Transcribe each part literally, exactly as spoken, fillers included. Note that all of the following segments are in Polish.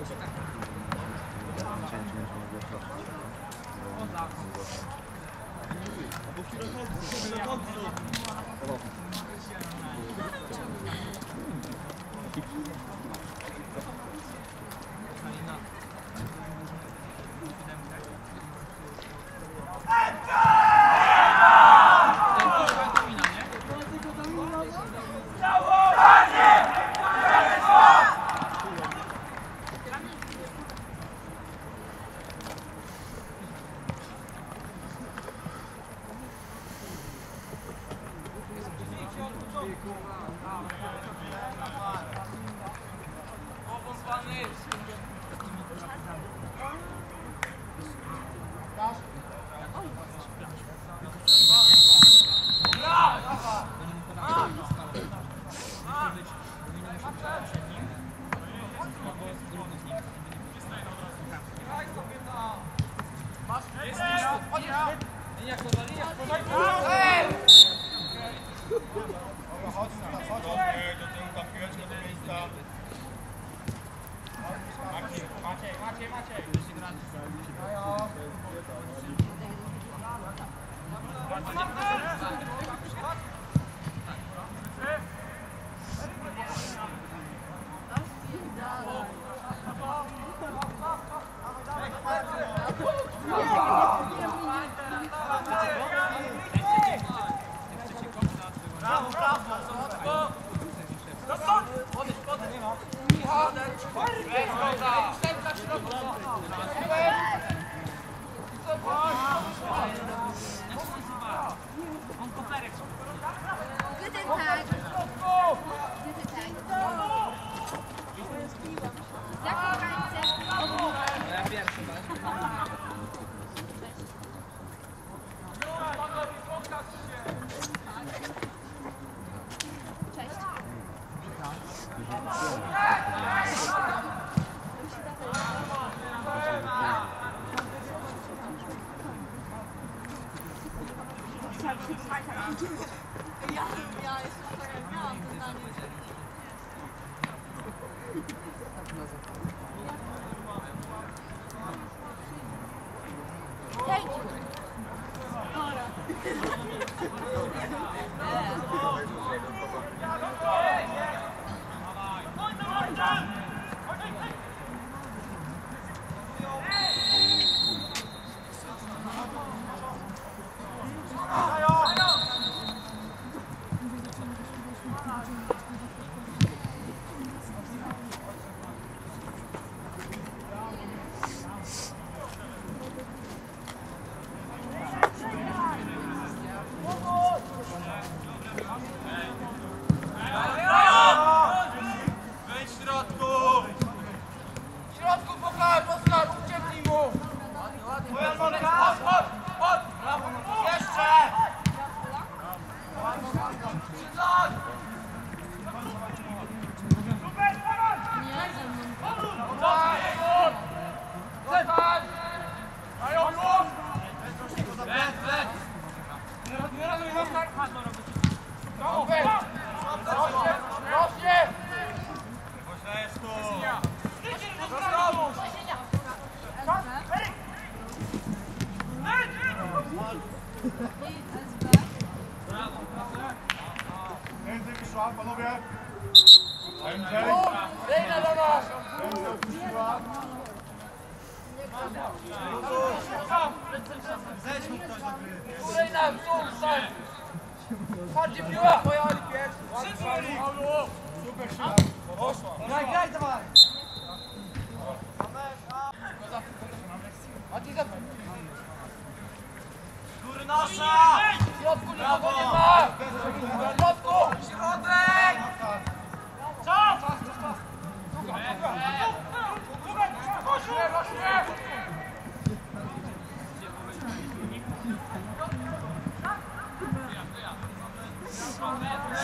Let's go.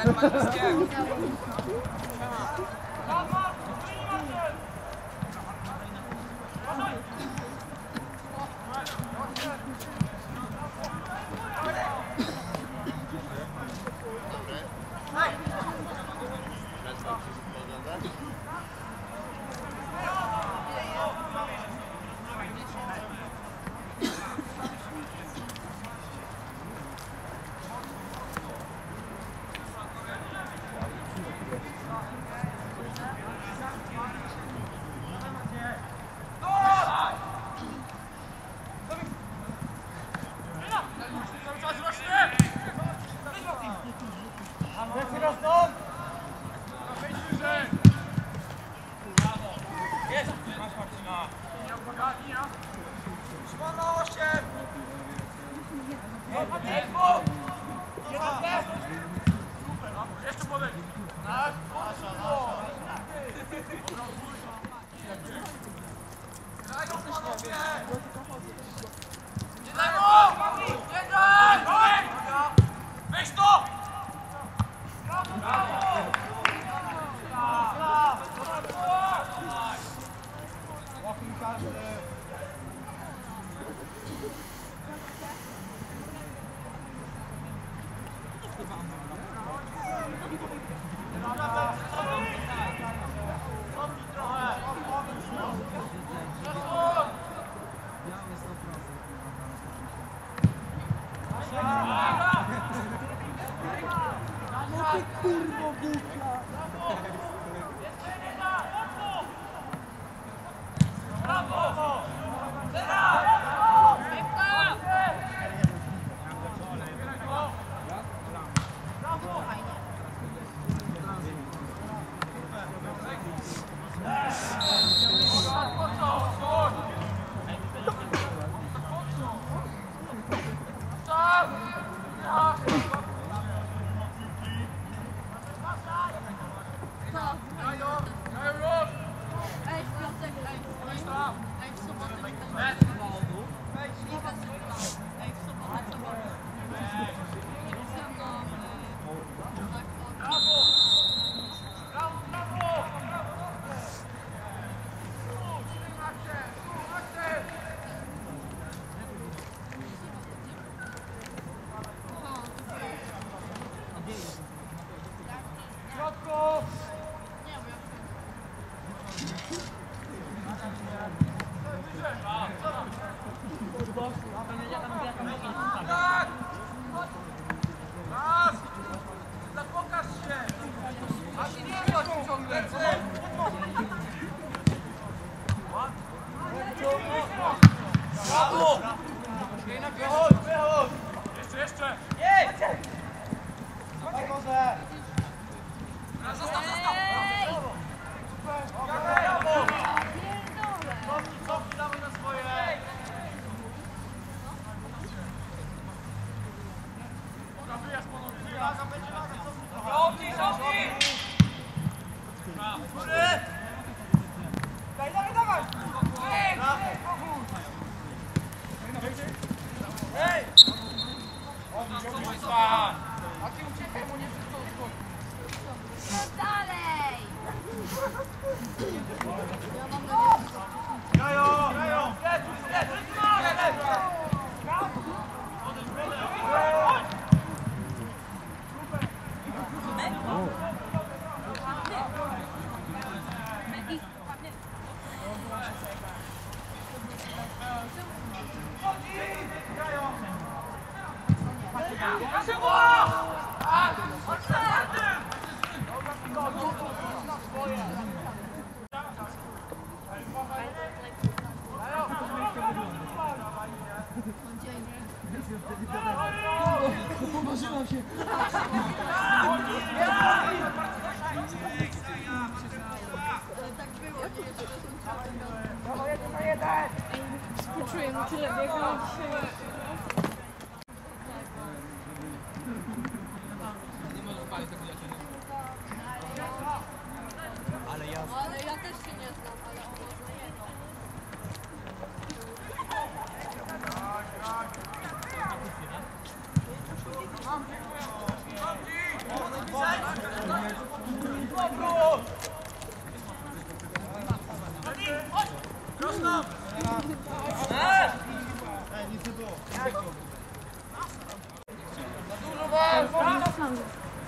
Chegou!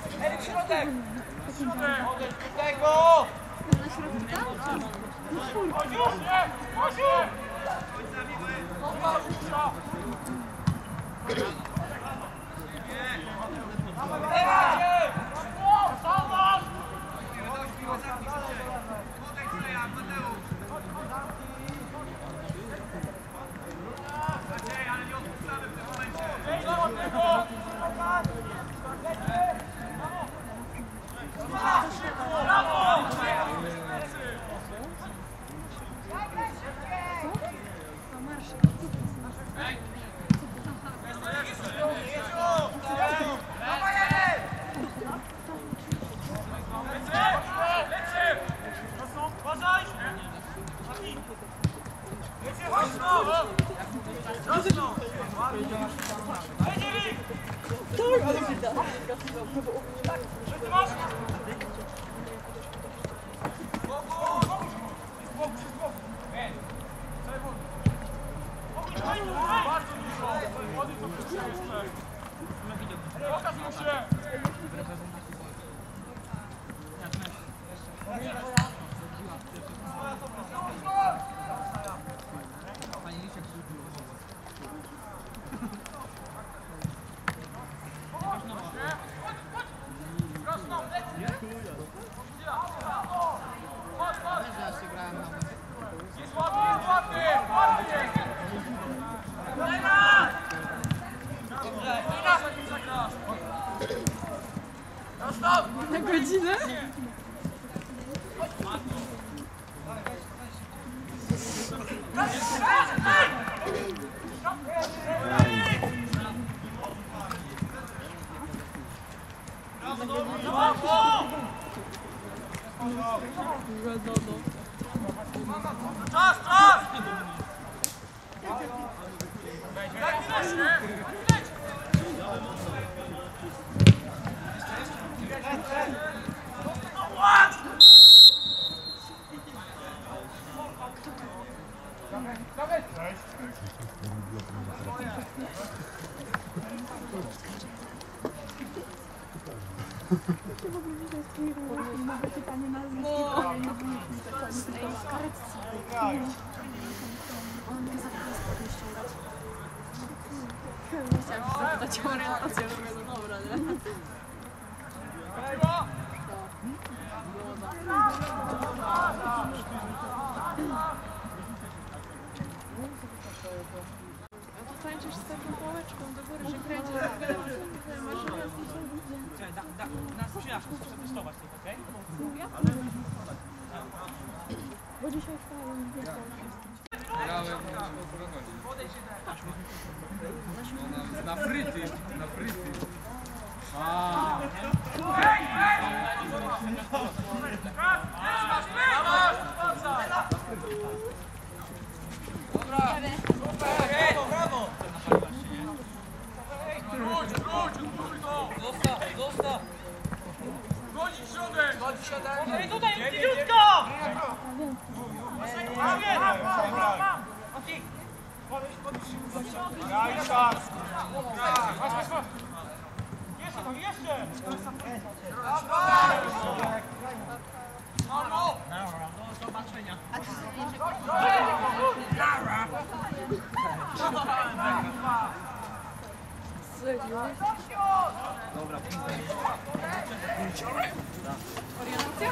Erik, środek! Środek! Odejdź do tego! Na środku tam? Chodź już, nie! Chodź już! Na godzinę? Czas, czas! Chciałam się zapytać o orientację, ale mówię, no dobra, nie? A to tańczysz z taką pałeczką do góry, że kręcisz w górę, masz Na sprzyjaczku chcę testować to, okej? Bo dzisiaj wstałem, Grałem na, na fryty, na fryty. A. Dobra, super, brawo, brawo! Wróć, wróć, wróć to! Zostaw, zostaw! Gonić środek! Gonić środek! Ej, tutaj, ciutko! Graj czas! Chodź, chodź, chodź! Jeszcze tam, jeszcze! Dawaj! Marno! Do zobaczenia. Dobra, orientacja?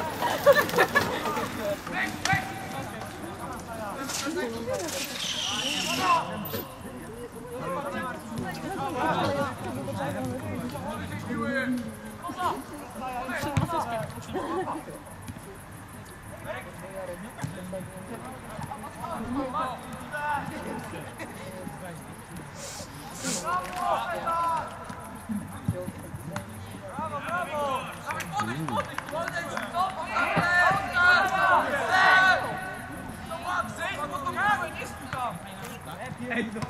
Brawo, brawo! Ej, no.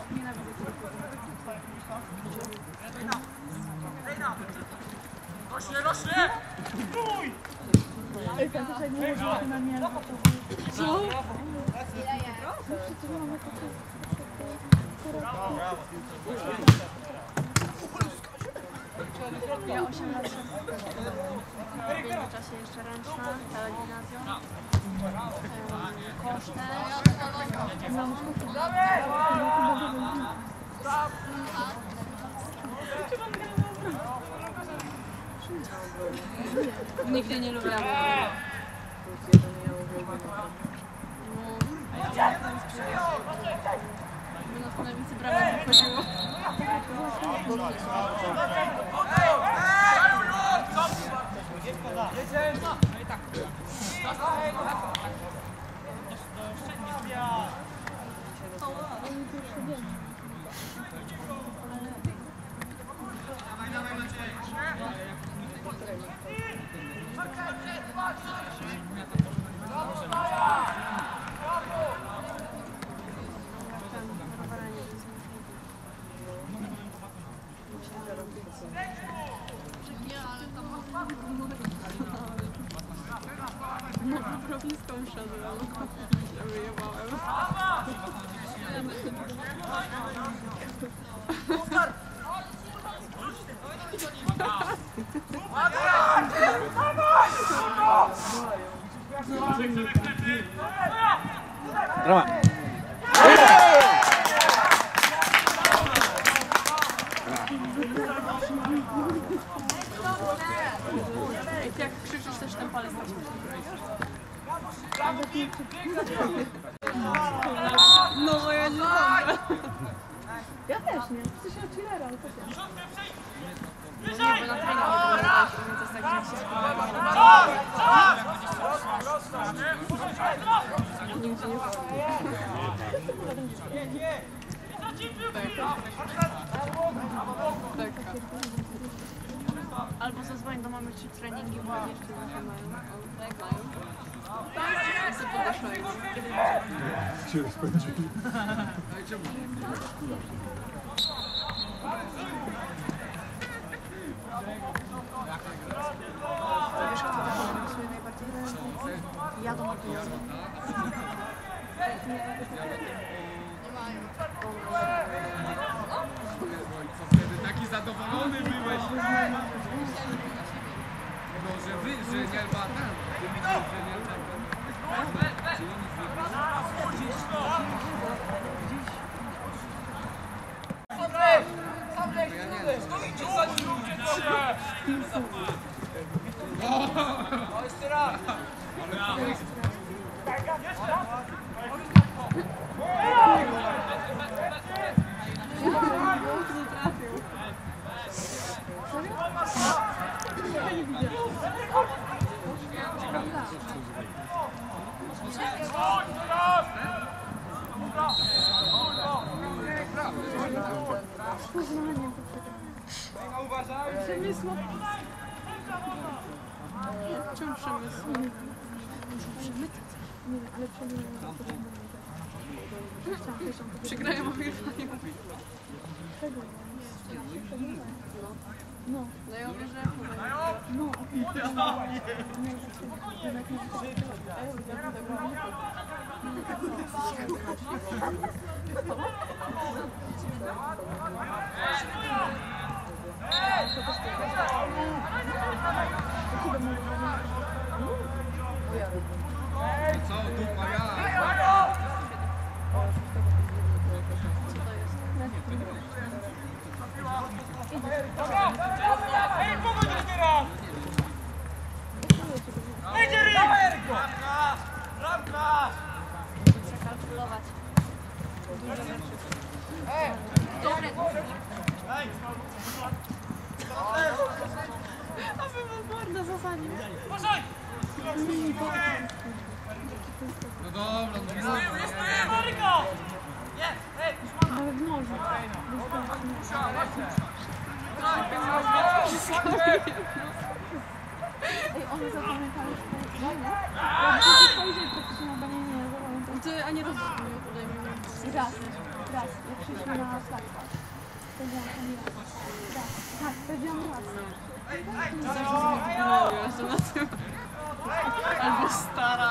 Rośnie, rośnie! Stój! Ej, pan tutaj nie może na mnie. Co? Ja osiem lat. Przeręczna, telegimnazjum, koszte. Nigdy nie lubiłam. By nas na wicy bramek wychodziło. No, prowiską szedłem, się wyjebałem. Roma. Ej, ty jak krzyczysz, też ten palec tak. No, ja nie znam. Ja też nie. Jesteś na chillera, ale to też. No nie, bo na treningu to jest tak, że się spróbowałem. Nigdzie nie tak. Tak. Albo zadzwoń do mamy, czy treningi bo jeszcze trochę mają. O, tak mają. I sobie podeszłają. Cię rozpędzili. Wiesz, kto to pasuje najbardziej? Jadą na pieniądze. Co wtedy taki zadowolony byłeś? No, że wy, że nie ma tam. Że nie ma tam. Przemysł. Czemu przemysł? Nie, ale przemysł. Przegrają ogrywanie. No. No ja mówię, że... No, Co, dupa ja? Ej, pogoń teraz! Ej, Jerry! Ramka! Ramka! przekalkulować. Ej! Dobre. Ej! A wy was morda zasadnie. Uważaj! No dobra, no Jest dobra. tył, jest tył! Maryko! Nie! Ej! Ale w nożu. Ej, one zapamiętały szkołę. Ja bym spojrzeć praktycznie na banienie, ja zapamiętam. Ty, a nie rozumiem, tutaj mi raz, raz, jak przyszliśmy na slajdę. Powiedziałam tam raz. Raz, tak, powiedziałam raz. Ja się na tym. Albo stara.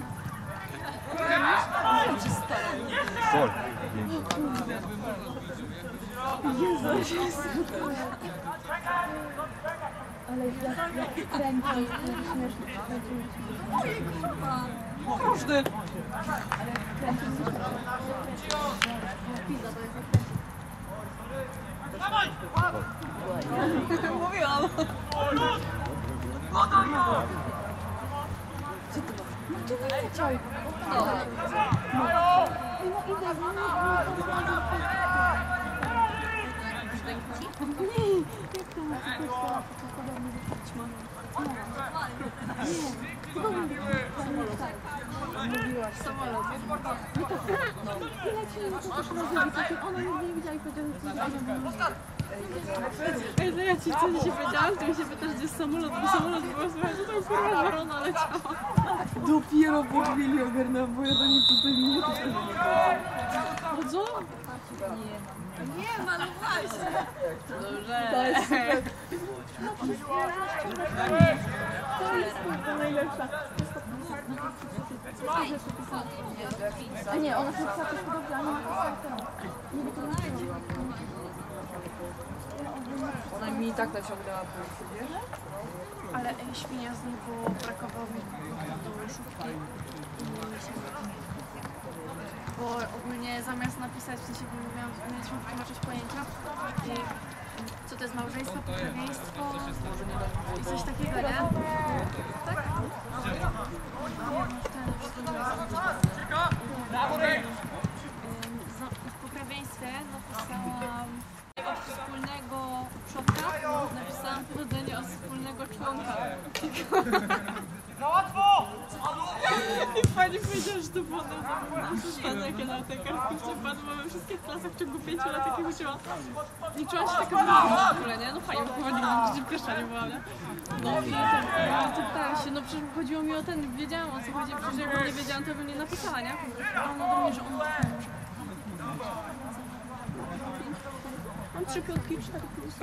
Czy stara? Gol. Jezu, Jezu. Ale jak, jak kręci, to śmiesznie kręci. Każdy. Ale kręci mi się. Pizza to jest jak kręci. Mówiłam. No to nie leciał. No. No idę, no nie, jak to ma tylko podobnie do karczma? Nie, podobnie do karczma. Mówiłaś. Samolot. No to i lecimy, no to też rozumiem. Ona nigdy nie widziała i powiedziała, że to jest Ej, no ja ci wtedy się powiedziałam, to mi się pytasz, gdzie jest samolot, bo samolot było słychać, że tam kurwa żarona leciała. dopiero po chwili ogarnęłam, bo ja do niej tutaj nie tutaj. No co? Nie ma, no właśnie. Dobrze. To jest super. To jest kurwa najlepsza. A nie, ona się pisała też podobnie, ale nie napisała tego. Nie by to napisała. Ona mi i tak naciągnęła punkty, wiesz? Ale ej, świnia z niej, bo brakowało mi do szufki. Bo ogólnie zamiast napisać, w sensie miałam, mieliśmy wytłumaczyć pojęcia i co to jest małżeństwo, pokrewieństwo i coś takiego, nie? Tak? W pokrewieństwie napisałam od wspólnego przodka, napisałam pochodzenie od wspólnego członka. Na łatwo! I pani powiedziała, że to było na jak ja na tej kartkówce wpadłam, mamy wszystkie w klasach w ciągu pięciu lat jakie uczyłam. Liczyła się taka wyraźna w ogóle, nie? No fajnie, bo chyba nigdy w pierwsza nie była, nie? No i to pytała się, no przecież chodziło mi o ten, wiedziałam o co chodzi, przecież jakbym nie wiedziałam, to bym nie napisała, nie? A ona do mnie, że on mam trzy piątki, cztery plus.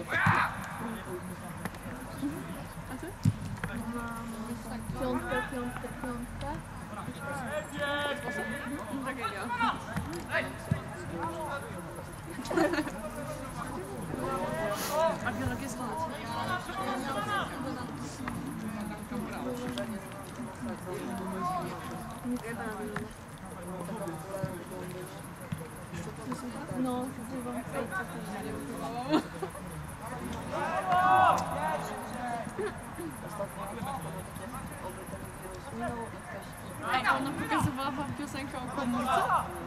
A ty? Piątkę, piątkę, piątkę. Tragedia. A biologię skąd? No, wzywam fejca. Ej, ona pokazywała wam piosenkę o komórce?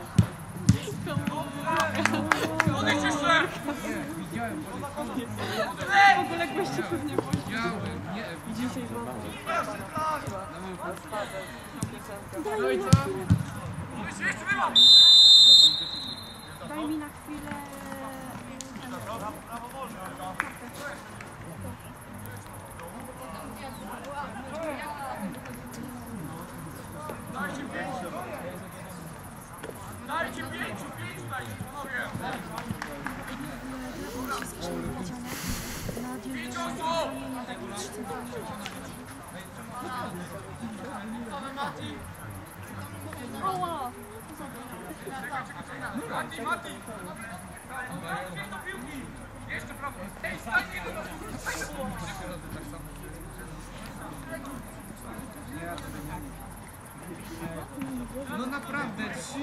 Odejdź jeszcze! Widziałem, W ogóle gości pewnie było. widziałem, nie, Dzisiaj mam. Daj mi na chwilę. Jeszcze wymam! Daj mi na chwilę. Dajcie pięciu, pięciu dajcie, panowie! Pięć osób! Oła! Mati, Mati! Dajcie do piłki! Jeszcze prawo! Ej, stańcie do no naprawdę, trzy...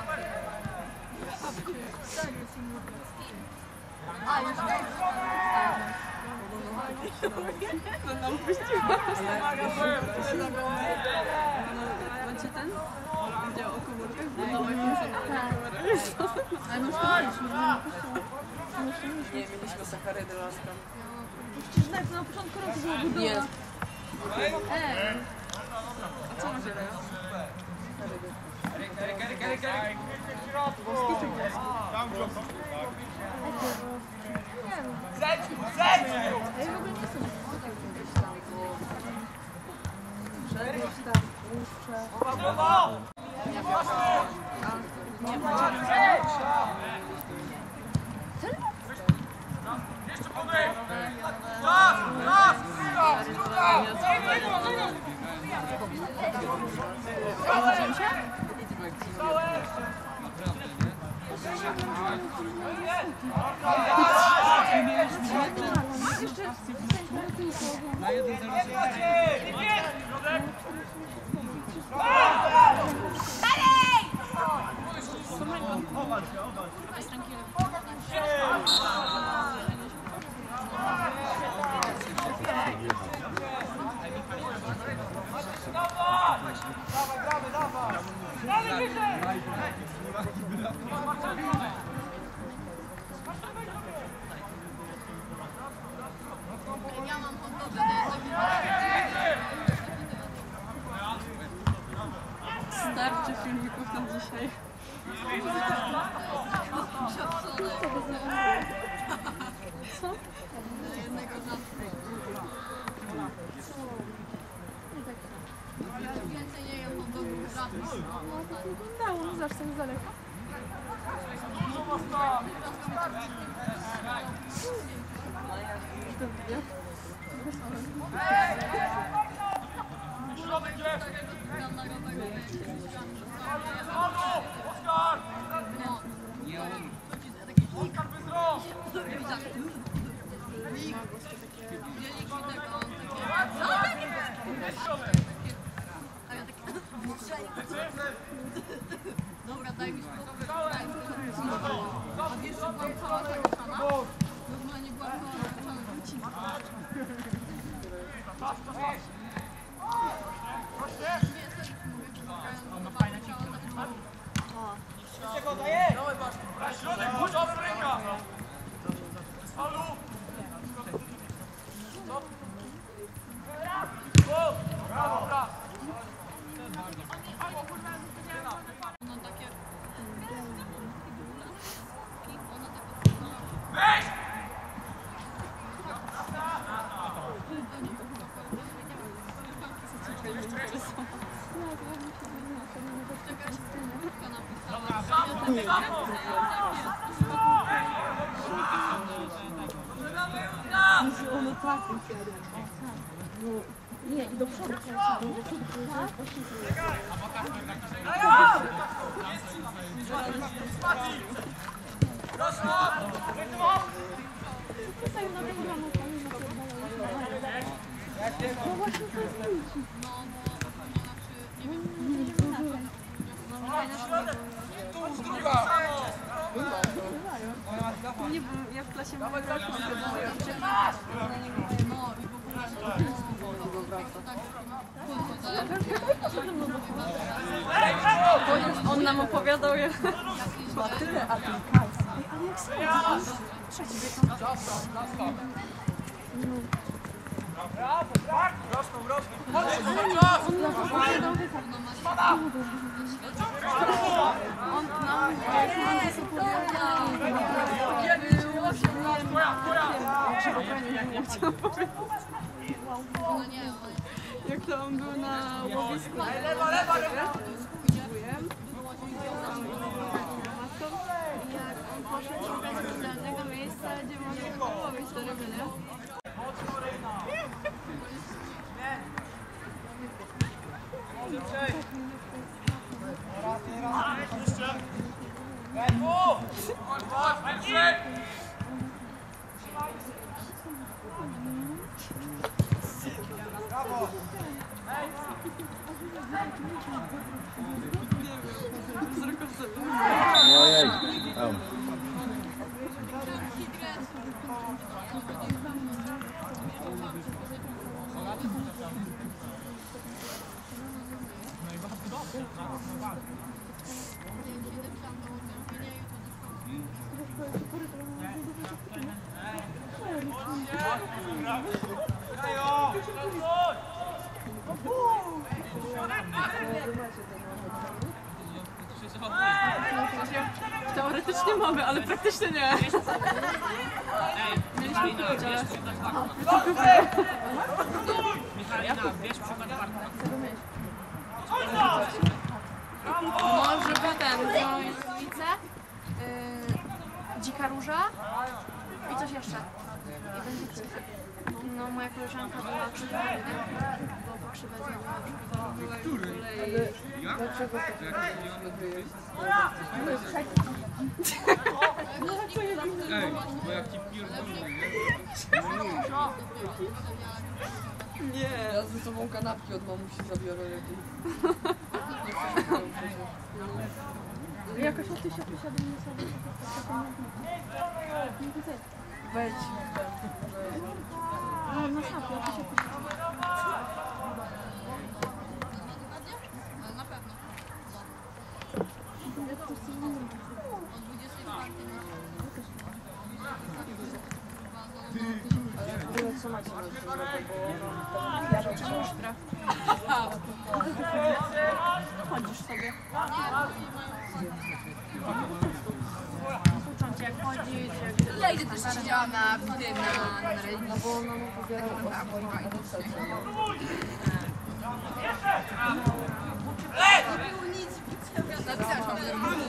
A, już To nam puściła. Macie ten? Gdzie o komórkach? No, Ale my już to mieliśmy, my już to mieliśmy. Nie, mieliśmy sacharydy laska. Przecież tak, na początku roku była budowa. Nie. Ej, a co macie teraz? nie wiem. Zejdź, zejdź! Ej, w ogóle nie są gdzieś tam, bo... Gdzieś tam, łuszcze. Brawo! Nie ma. Jeszcze podej! Czas! Czas! Zobaczymy się? Jeszcze Na jeden zero Starczy filmików na dzisiaj. Co? Dało, no zawsze tak z daleka. Środek jest! Oskar! Oskar wyzdrow! Dobra, daj mi spokój. Daj mi spokój. A wiesz, że byłam cała zakochana? Normalnie byłam cała zakochana w wycinku. Środek, dużo z ręka! Halu! Brawo, brawo! Ono takie... Ono takie... Weź! Jakaś kurtka napisana. Ono tak, nie, i do przodu. Tutaj na tym gramofonu napierdalają. No właśnie to jest ludzi. No, bo ona przy... Nie wiem, Nie wiem, Nie, bo ja w klasie mam no i w ogóle... Tak, On nam opowiadał, jak... ma tyle aplikacji. Ale jak sobie trzeci Rosną, rosną! on nam opowiadał On nam Ja chciałam powiedzieć, no nie, ale... jak to on był na łowisku. Lewa, lewa, lewa! jak on poszedł szukać specjalnego miejsca, gdzie można połowić te ryby, nie? Ojej. Tam. Hidres. teoretycznie mamy, ale praktycznie nie. Mieliśmy kupić, ale... Michalina, bierz przykład partnera. Może potem Wojownice, yy, Dzika Róża i coś jeszcze. I będzie trzy. No moja koleżanka była krzywdzona, bo pokrzywdzona była w Który? kolei. Ja? Dlaczego tak Jak miliony byłeś? Ej, bo jak ci pierdolę, nie? Nie. Ja ze sobą kanapki od mamusi zabiorę lepiej. Jakoś od tysiąca posiadamy sobie Wejdź. no na szafie, od tysiąca Ale na pewno. Tyle co macie na tym, bo ja to chodzisz sobie. Uczą cię jak chodzić, jak... Ja idę też siedziałam na tym, na, na rejnie. No bo ona mi powiada o swoim adoptacji. Napisałam wam,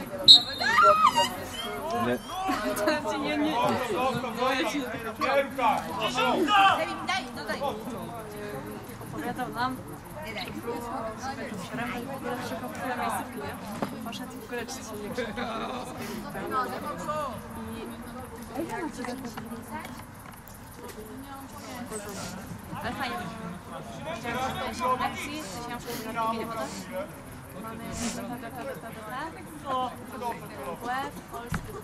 Nie. Nie, nie, nie. Boję się. daj, daj, no daj. Opowiadał nam, było sobie tu szeremę i w ogóle szukał tyle miejscówki, nie? Poszedł w ogóle czyć się nie krzyknął. I jak coś ale fajnie. Chciałam się w lekcji, chciałam się na nie podać. Mamy D P D P D P D P, web, polski,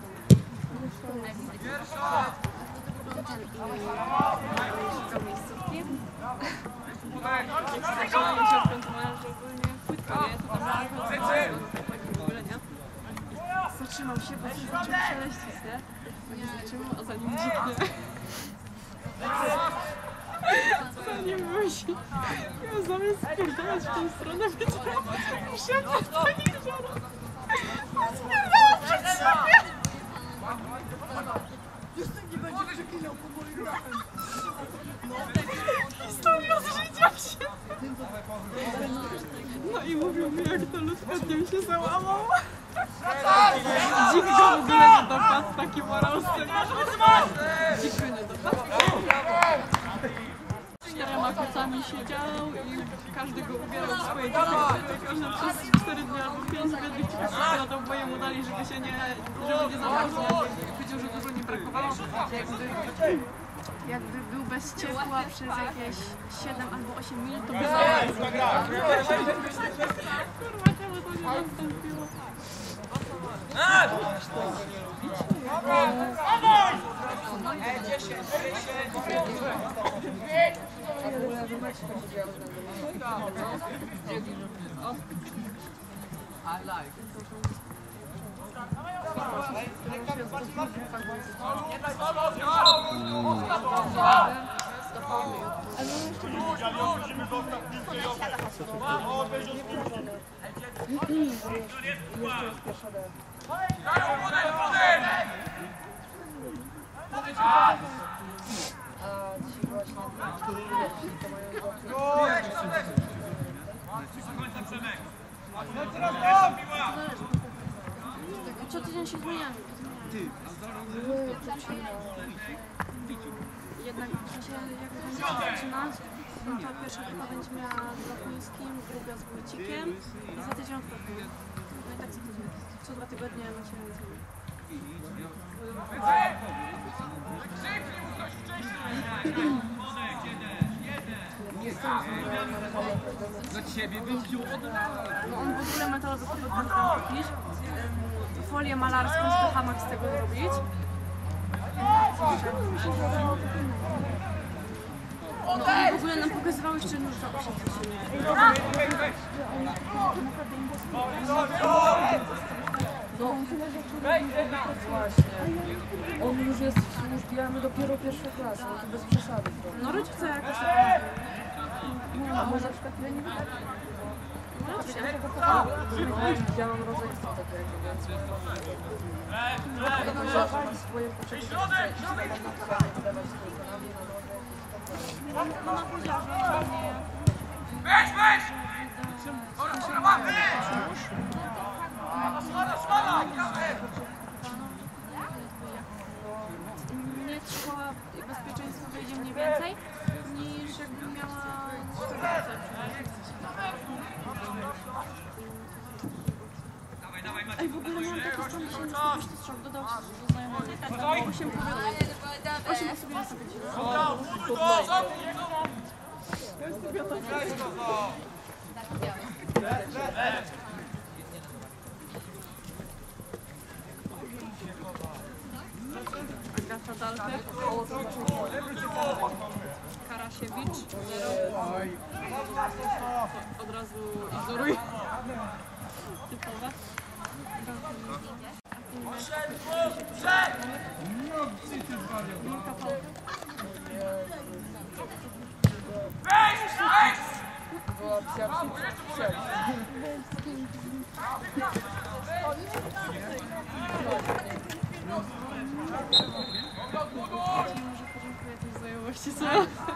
szukał miejscówki. Jak zaczynamy się odkrętować, że ogólnie płytko, nie? To tam w ogóle, nie? I zatrzymał się, bo się zaczął szeleścić, nie? Nie zatrzymał, a za nim dziknie. Za nim musi. Ja zamiast spierdalać w tą stronę, wiedziałam, że ja w to nie wziąłem. Spierdalać przed siebie! Historia z życia się. No i mówił mi, jak to lód pod nim się załamał. Dzik go w ogóle nie dopadł, taki morał z tego. Dzik go nie dopadł. Czterema kocami siedział i każdy go ubierał w swoje dzieci. Każdy przez cztery dni albo pięć biednych przykładał, bo jemu dali, żeby się nie, żeby nie zamarznął. Powiedział, że dużo nie brakowało. Jakby, jakby był bez ciepła przez jakieś siedem albo osiem minut, to by zamarzł. Kurwa, czemu to nie nastąpiło? I like. Co tydzień się zmieniamy. Jednak w sensie jak będzie zaczynać, no to pierwsza grupa będzie miała z Lotniskim, druga z Wójcikiem i za tydzień odwrotnie. No i tak co tydzień. Co dwa tygodnie macie więcej. Za ciebie bym wziął od razu. No on w ogóle metalowy podłóg tam tam kupić, ym, folię malarską z P H Max z tego zrobić. No i w ogóle nam pokazywały jeszcze nóż za osiem tysięcy. Właśnie. On już jest w służbie, a my dopiero pierwsza klasa, no to bez przesady. No rodzice jakoś tak. A może na przykład tyle nie Ja mam rodzeństwo takiego, więc mam swoje potrzeby, dawać swój kanału na nogę. Mama powiedziała, że nie... Weź, weź! Dobra, mam, weź! Szkoda, szkoda! Nie trzeba bezpieczeństwo wyjdzie mniej więcej niż jakbym miała Ej, w ogóle miałam takie strony, że nie sobie strzał dodał się do znajomego. osiem powiedzeń. osiem osób na sobie się Buduj to, zamknij to! Weź to, to! Agata Dalkę. Karasiewicz. Od razu izoruj. Typowe. Weź, weź! Była opcja przyjść. Może podziękuję tej znajomości, co?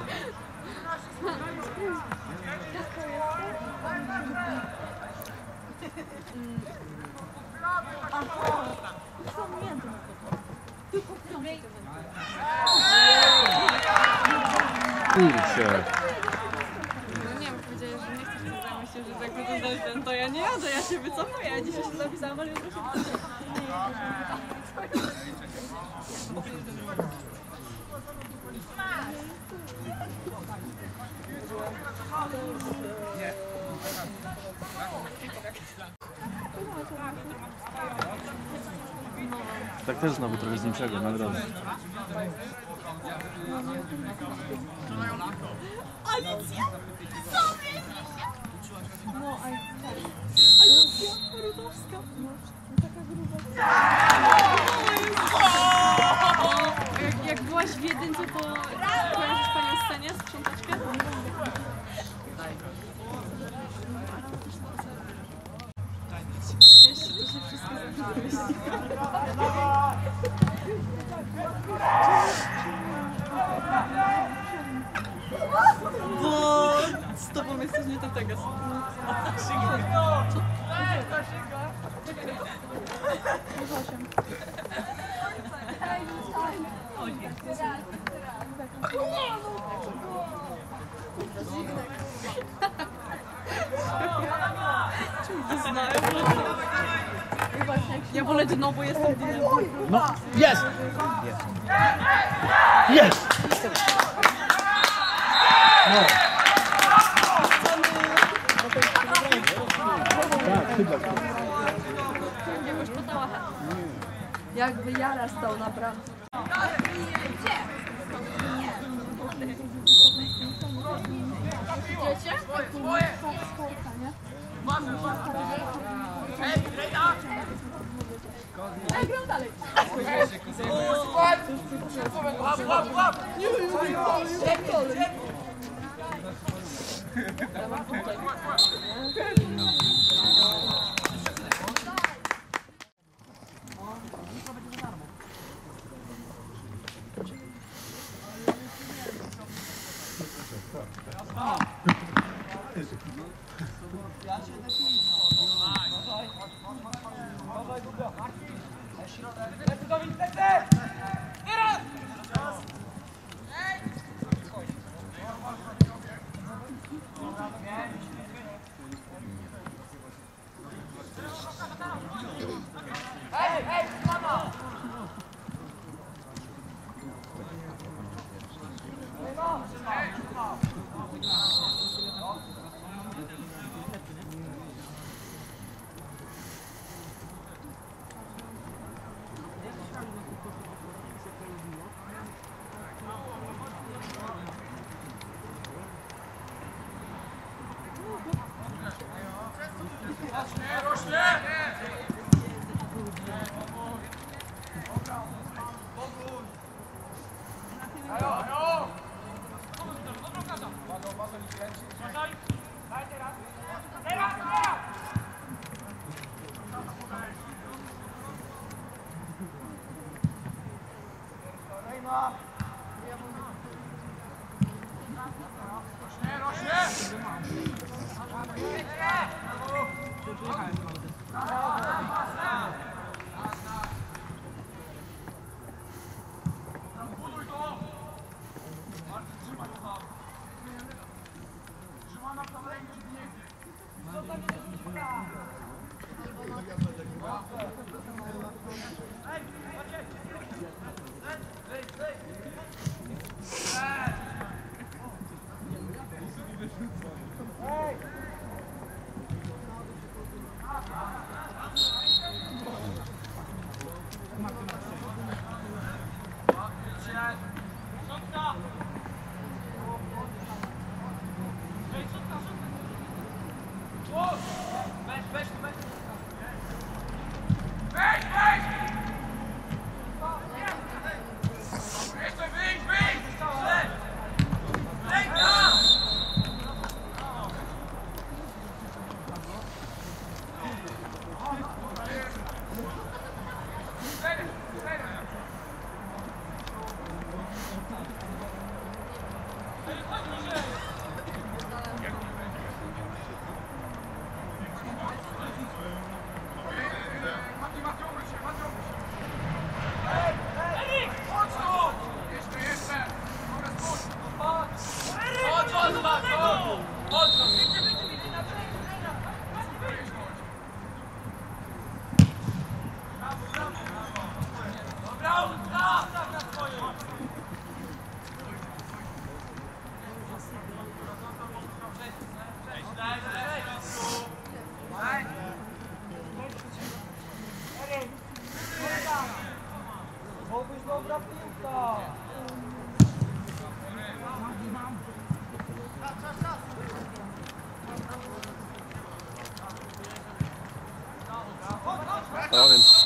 Kurczę. No nie wiem, powiedziałeś, że nie chcesz się zająć się, że jakby to zdać ten, to ja nie jadę, ja się wycofuję, ja dzisiaj się zapisałam, ale jutro się Tak też znowu trochę z niczego, na drodze. Alicja! No, ale Alicja Rudowska. No, taka gruba. Jak, jak byłaś w jedynce, to kojarzysz panią scenie, sprzątaczkę? Wiesz, to się wszystko Bo z tobą jesteś nie to tego. Ja wolę dno, bo jestem dnem. No, jest! Jest! No. Tak, chyba. Jakby Jara stał na bramce. Wiecie? Skorka, nie? Ej, gram dalej. Łap, łap, łap! No więc.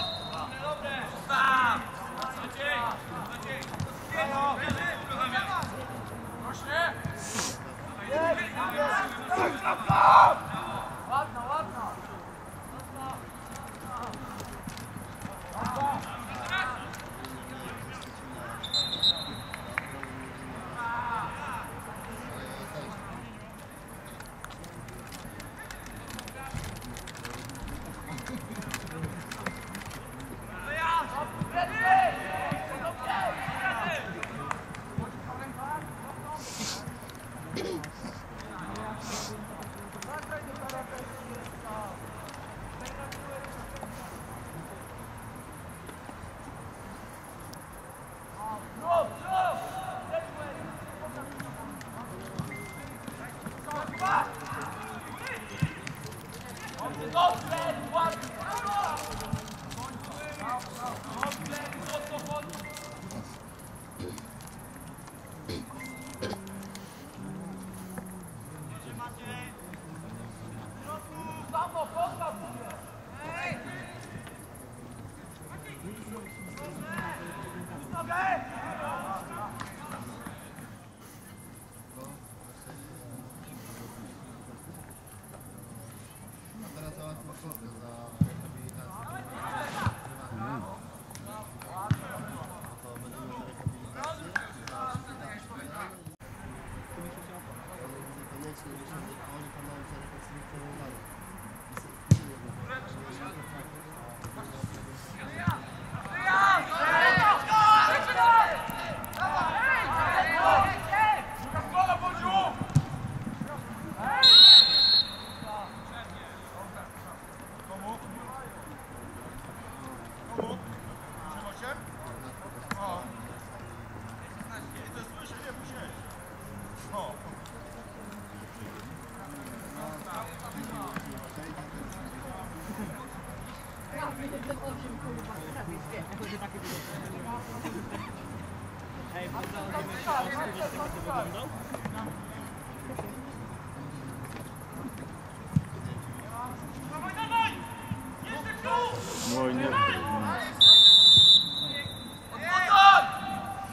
No i nie.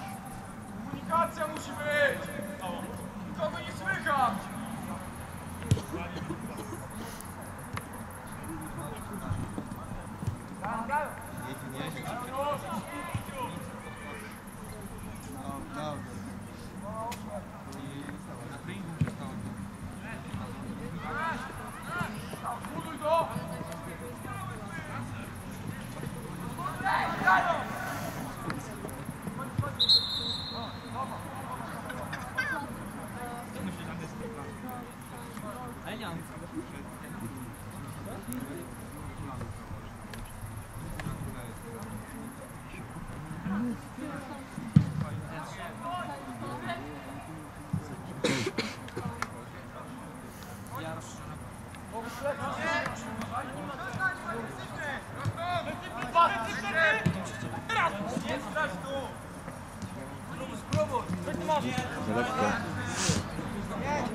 Komunikacja musi być! Nikogo nie słychać!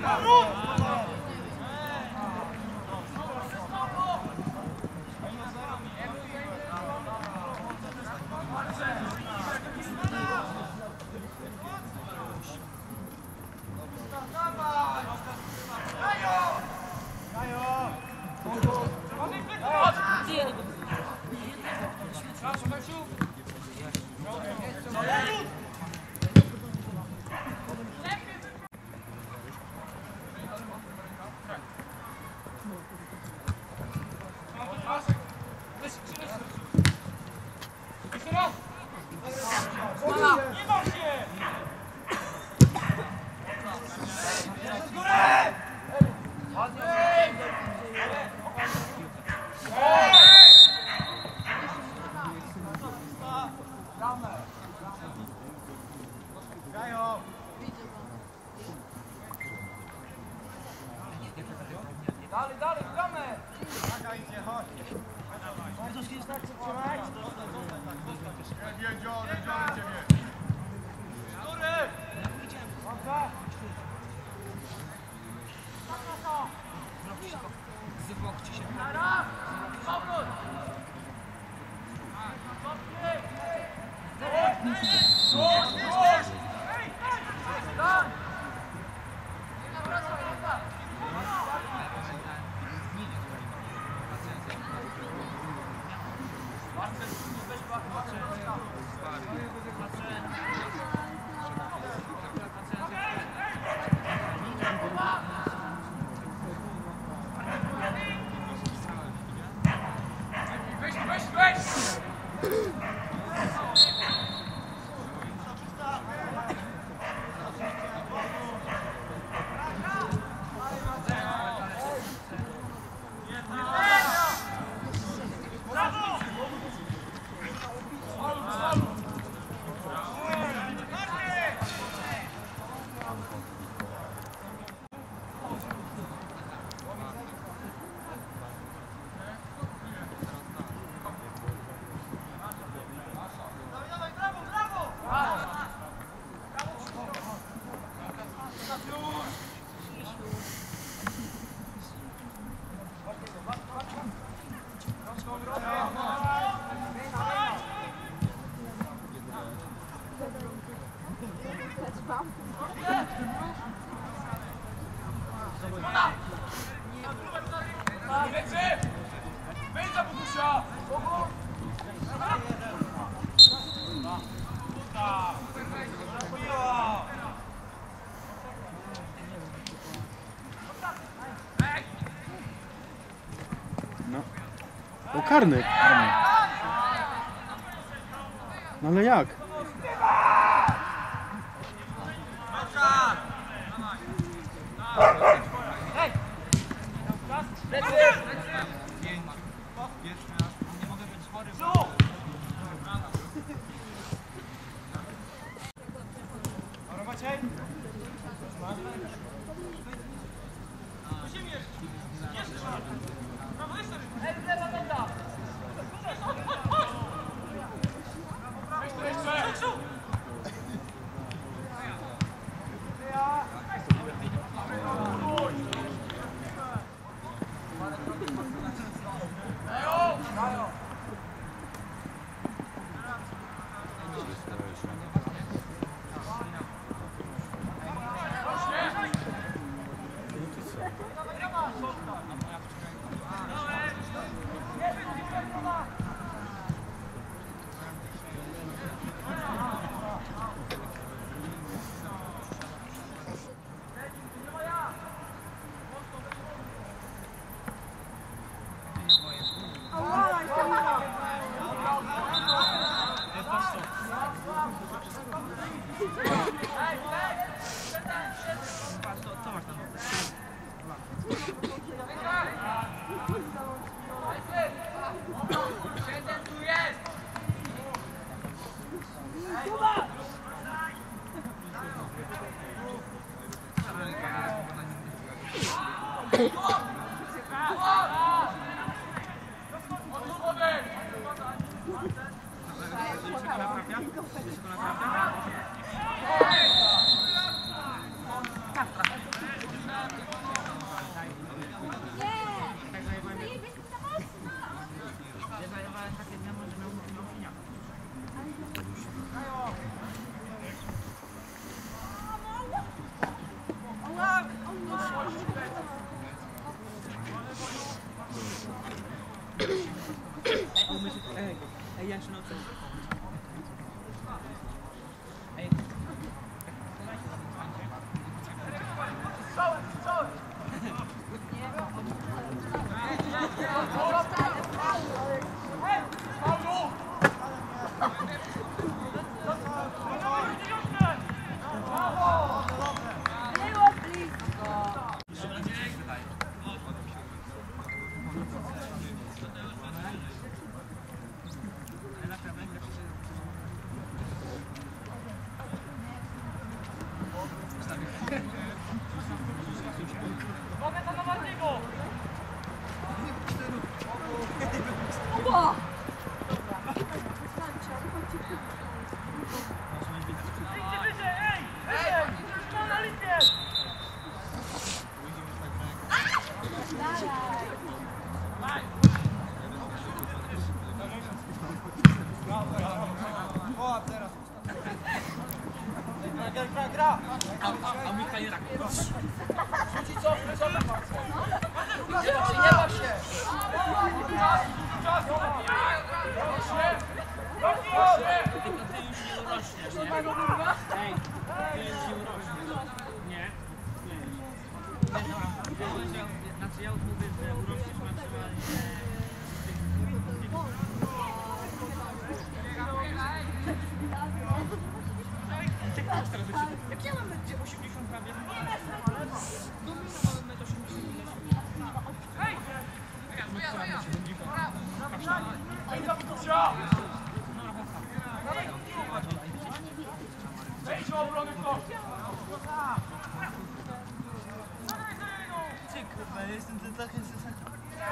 Dalej, dalej, gramy! Zwokcie się. Weź, weź, weź! Lecy! Wejdź za Bogusia! No. O, karny. Karny. No ale jak? Ja się nauczyłem. A Michał nie tak. Znaczy ja już mówię, że urośniesz maksymalnie. Jak ja mam metr osiemdziesiąt prawie, dominowałem metr osiemdziesiąt. Wejdź o obrony to! Ty kurwa, ja jestem ten taki sensacja.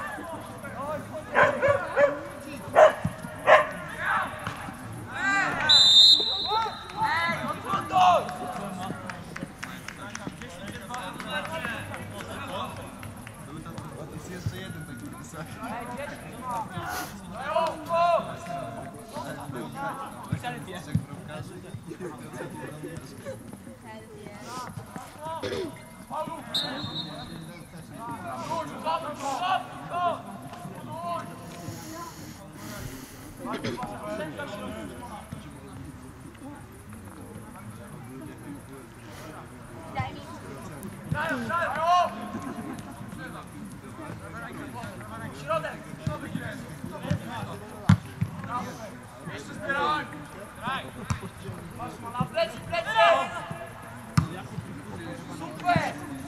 Jest jeszcze jeden taki wysoki. Środek! Jeszcze zbieraj! Na plecy, plecy! Super!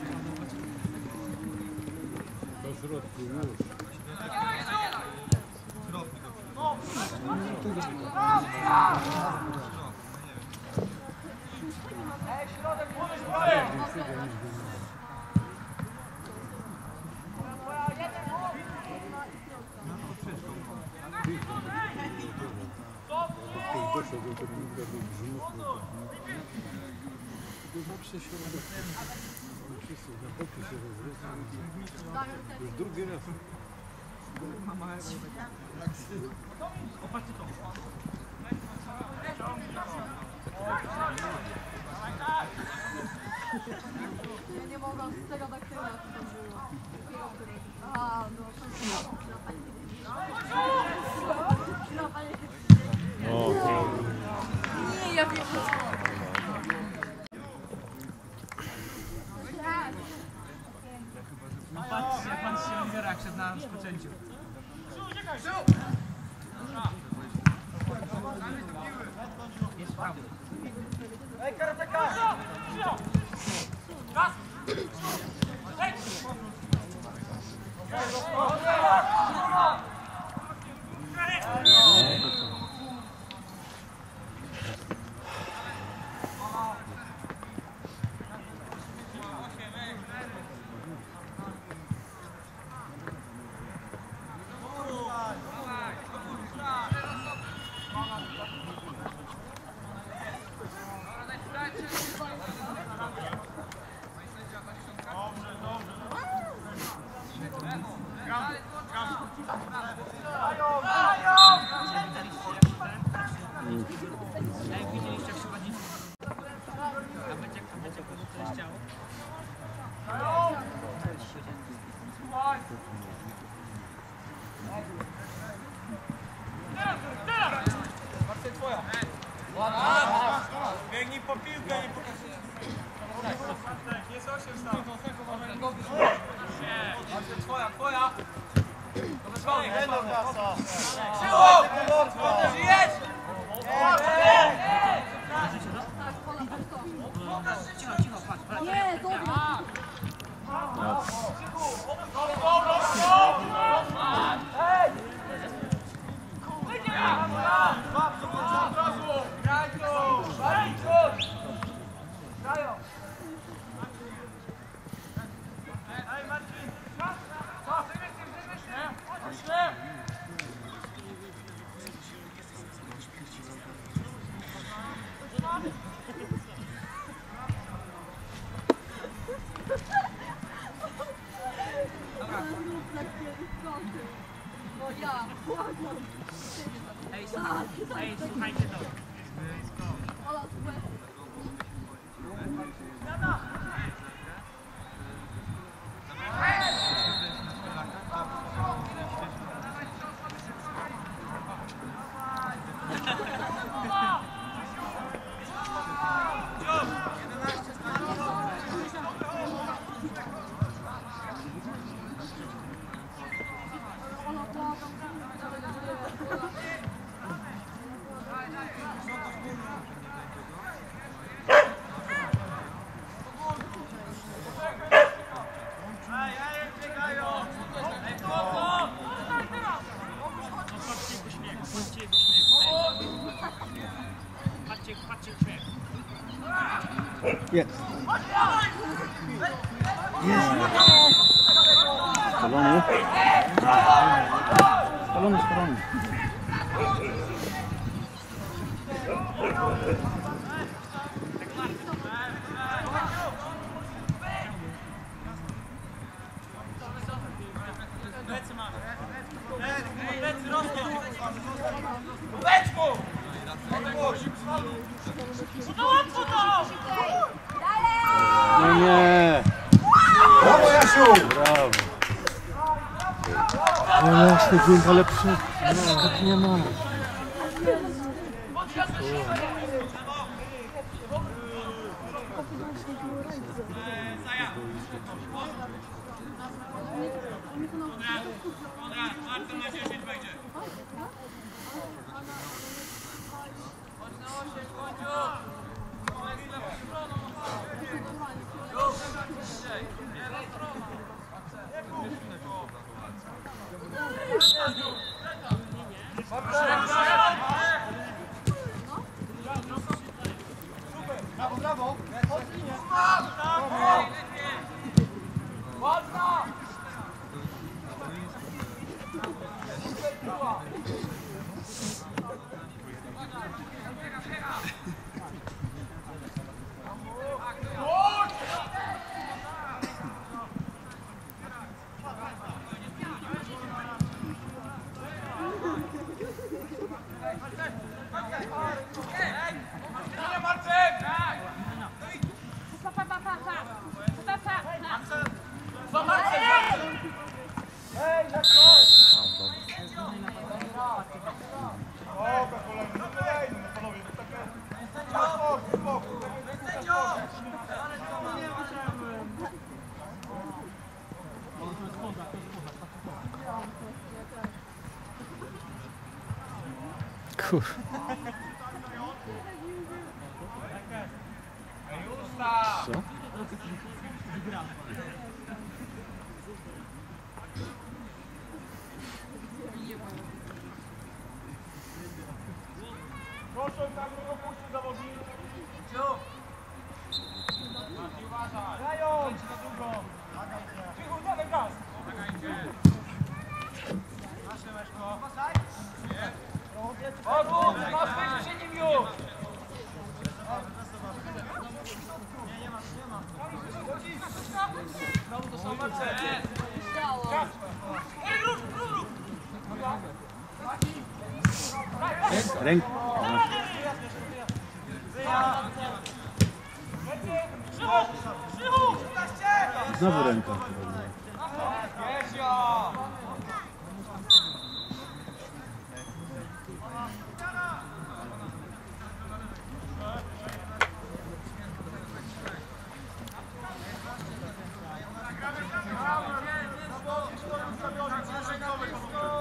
Do środku już. Ej, środek, młody zbroję! To zawsze środek. Wszyscy na boku się rozrzucą. Już drugi raz. Ja nie mogłam z tego daktyla, co tam było. A, no, nie, ja wiem, No patrzcie, pan się Olivera jak szedł na rozpoczęciu. Jest prawo. Ej, karateka! Raz! Ej! Dobrze, dobrze. Gram, gram. Nie, dobra. Ej, słuchajcie to. Jest. Jest. Spalony. Spalony, spalony. No nie! Brawo, Jasiu! Brawo! No jasny dźwięk, ale przy... No, tak nie ma. Brawo, brawo! Kur... Co? Proszę tak nie opuścić zawodników. Zająć na długo. Cicho, dawaj gaz. Nasze Leszko. Odwód, masz wyjść się nim już. Nie, nie ma, nie ma. Znowu to są marce. Gaz. Ej, rób, rób, rób. Ręk... Znowu ręka. Brawo,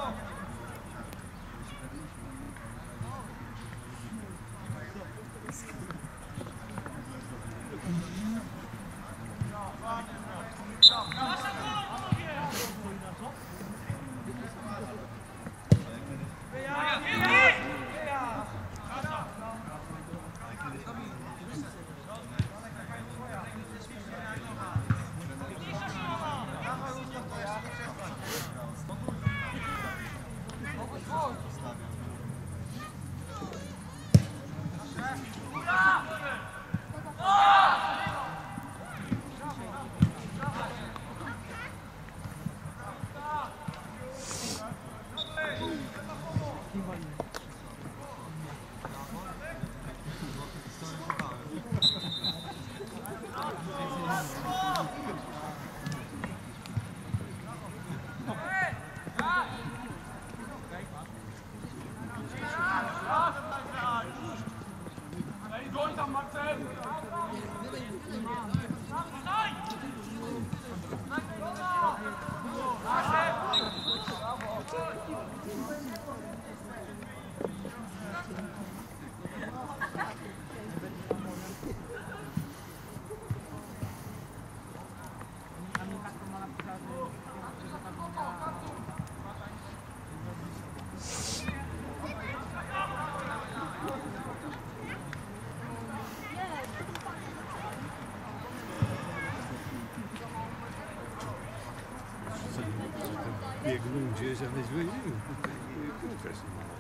biegną gdzieś, ale źle idą. Piłkarz nie ma.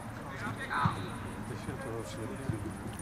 To światło oślepi.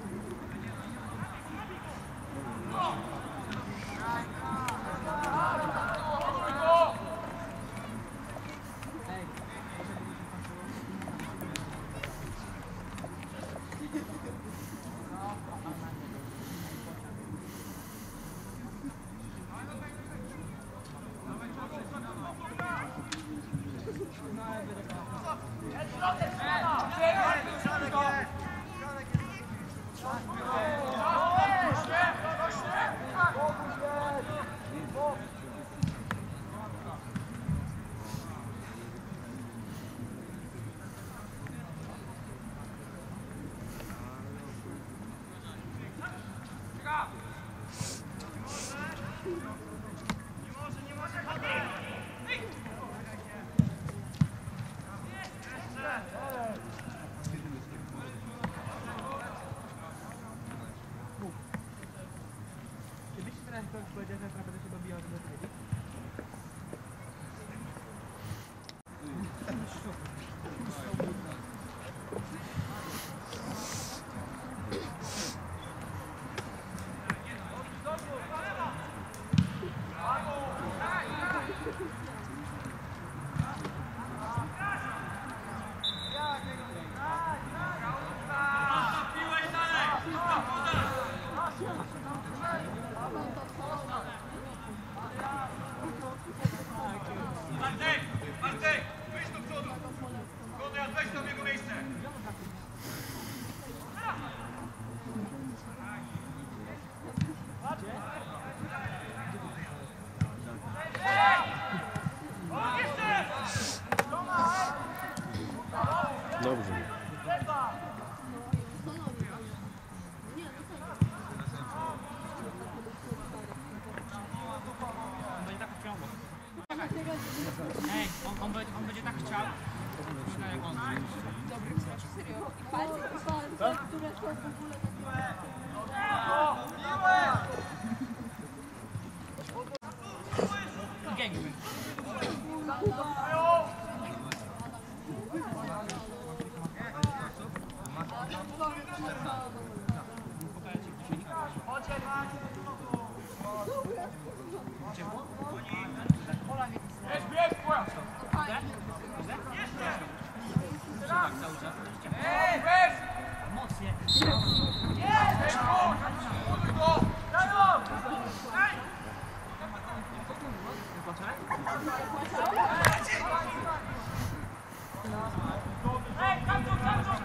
Bartek! Bartek! Wyjdź do przodu! Konrad, weź tam jego miejsce! Dobrze. Ej, on, on, będzie, on będzie tak chciał. Jak on. Gangbang. Jest, jest, twoja! Ej, weź! Mocnie. Weź go! Buduj go! Dawaj! Ej! Ej, kamczuk, kamczuk!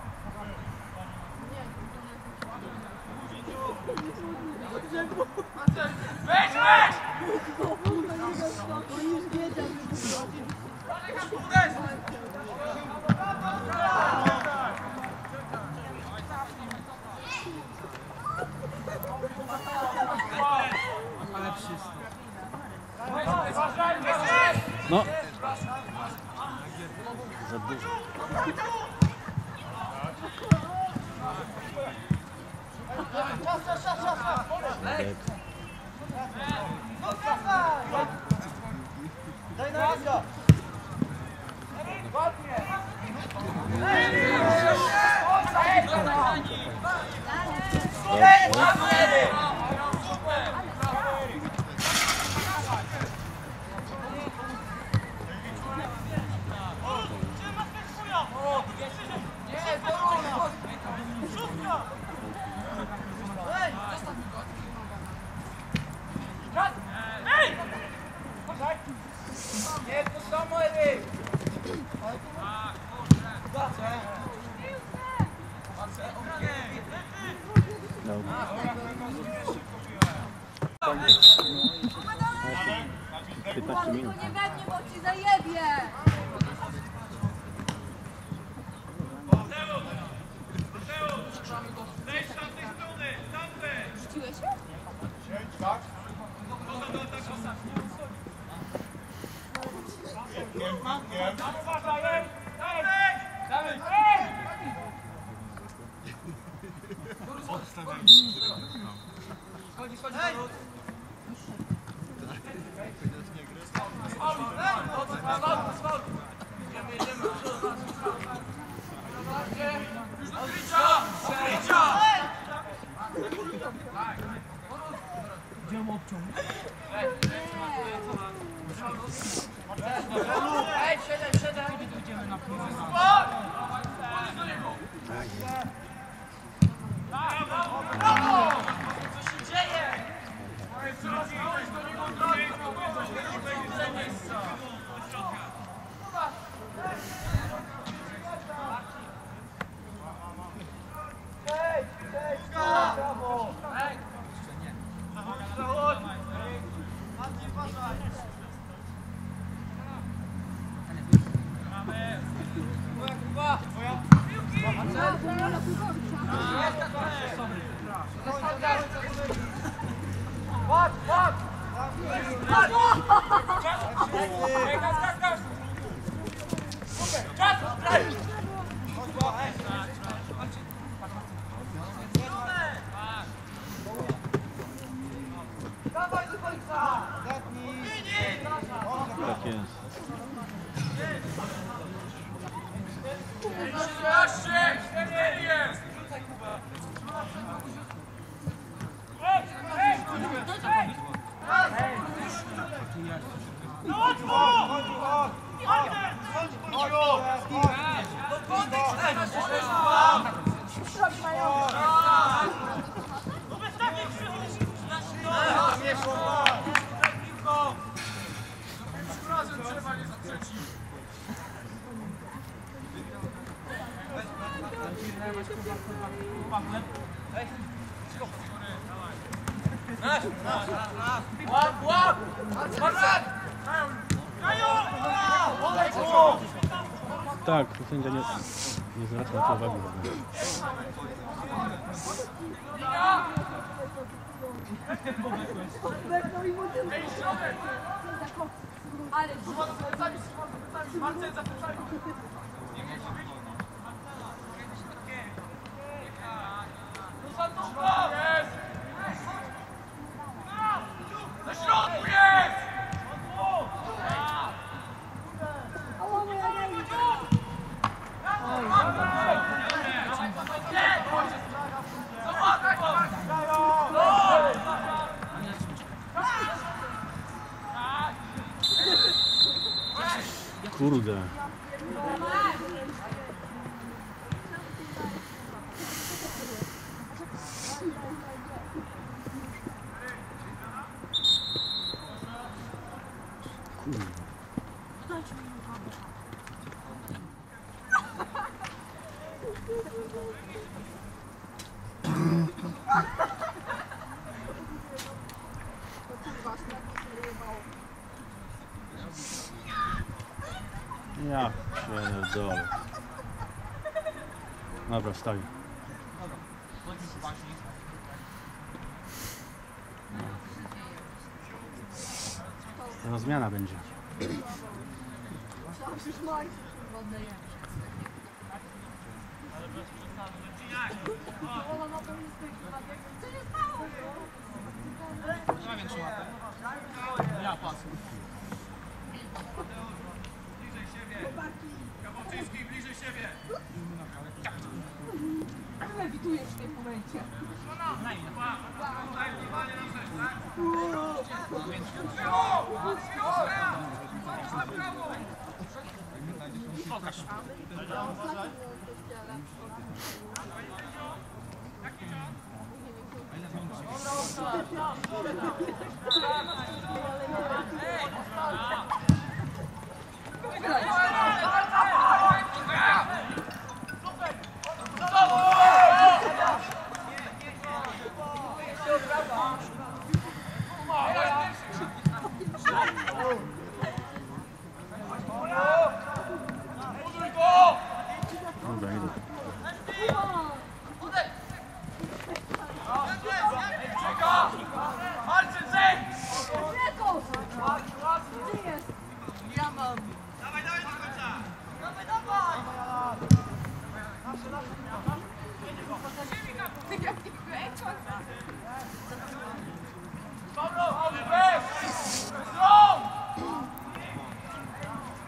Weź, weź! No. Za dużo. Daj na raz. Nie, to samo jest! piętnaście minut. Nie we mnie, bo ci zajebie! Zejdź tam z tej strony! Tamte! Rzuciłeś się? Tak? Uważaj! Dawaj! Chodzi, chodzi, chodzi. Już do krycia! Krycia! Gdzie ją obciął? Ej, siedem, siedem! Kiedy dojdziemy na pół? Powiedz do niego! Co się dzieje? Coraz powiedz do niego od razu! Powiedz miejsca! Ej, ej, brawo! Ej! Patrz, patrz! Ej, gaz, gaz, gaz! Czas! Dawaj do końca! Tak jest. trzynaście! cztery jest! Razem trzeba nie zaprzeczyć. Łap, łap! Marcin! Tak, to sędzia nie, nie zwraca na to uwagi. Ej, środek! Ale Marcin, za plecami! Nie wiesz, jest! Na środku jest! Kurde. Kurde. Ja pierdolę. Dobra, wstawię. No. Zmiana będzie. Ma większą łapę. Ja pas. Bliżej siebie! Kapoczyński, bliżej siebie! Lewitujesz w tym momencie. Pokaż. Dobra, idę. Marcin, zejdź! Gdzie jest? Ja mam. Dawaj, dawaj do końca! Dawaj, dawaj! Ty jaki kręcz? Pablo, bez! Bez rąk!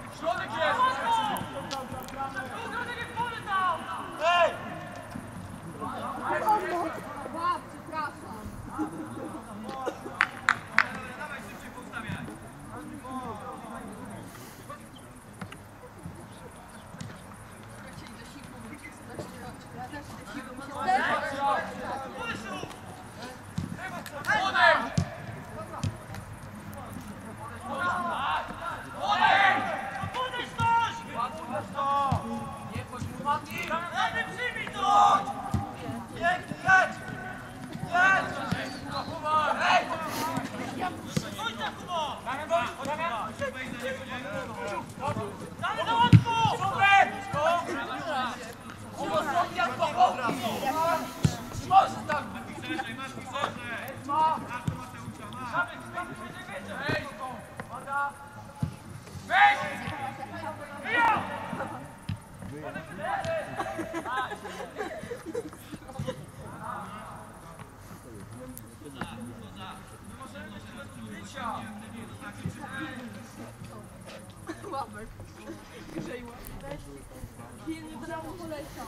Film w domu poleciał.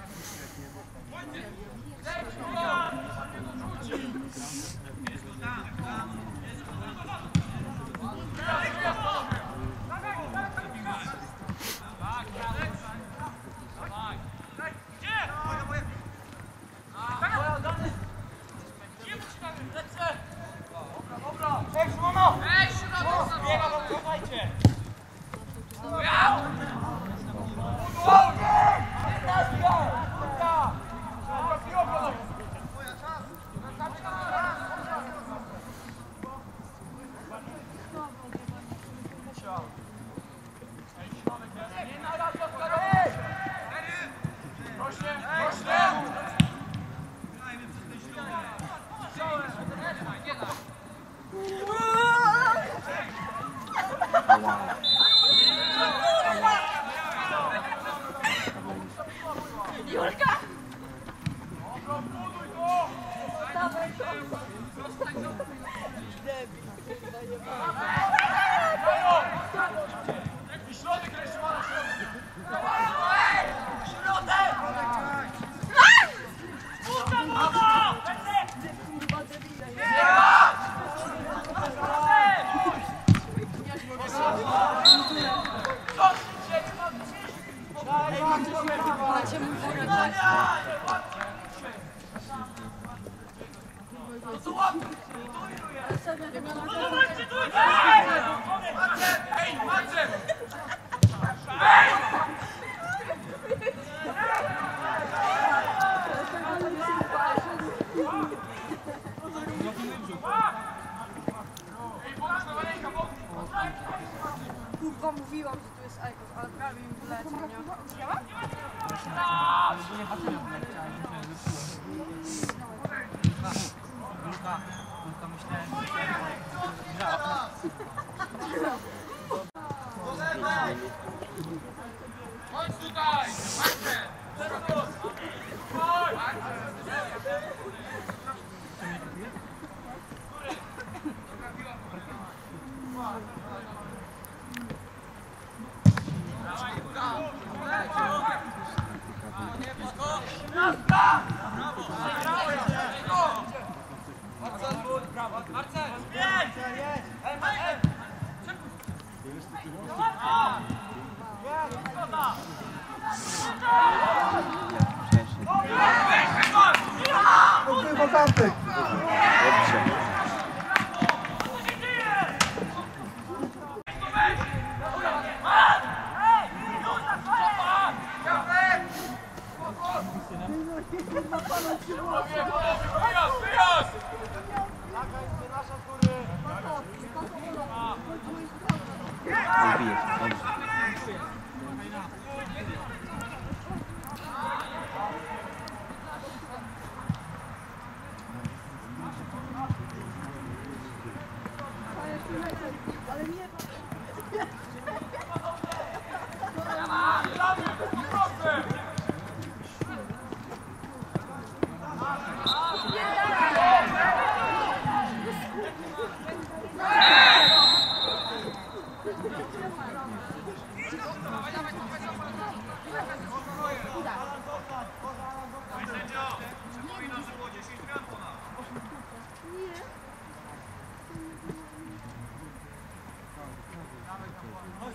Kurwa, mówiłam, że tu jest Ejkos, ale prawie mi wyleciał, nie? Nie patrzyłem w lekcie, ale myślałem, że Luka, Luka myślałem, Chodź tutaj! Chodź,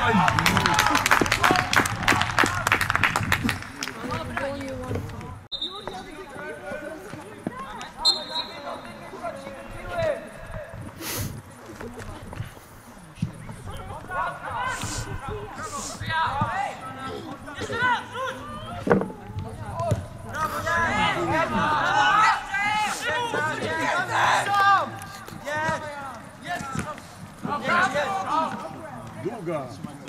Długa.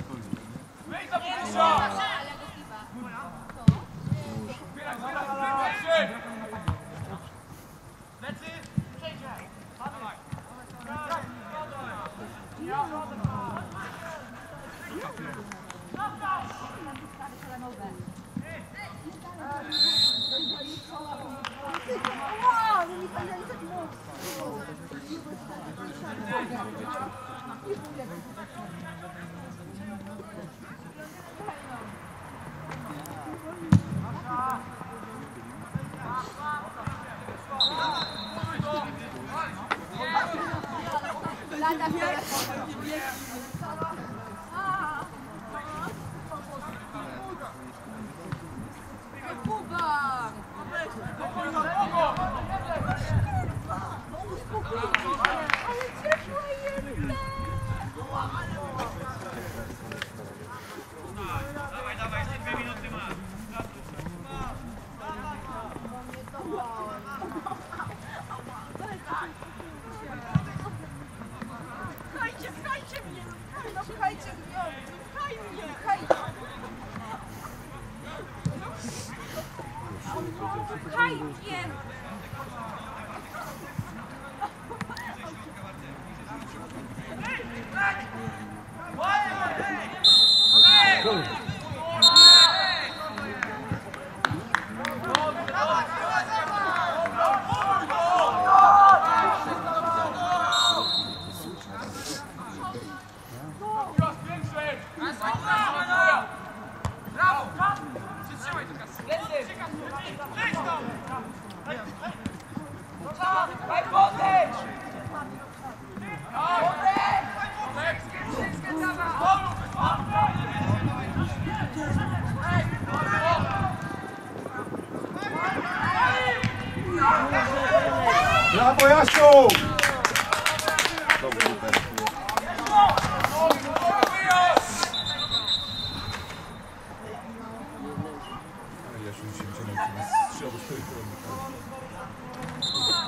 Brawo, Jasiu!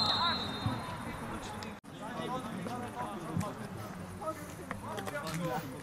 Jasiu się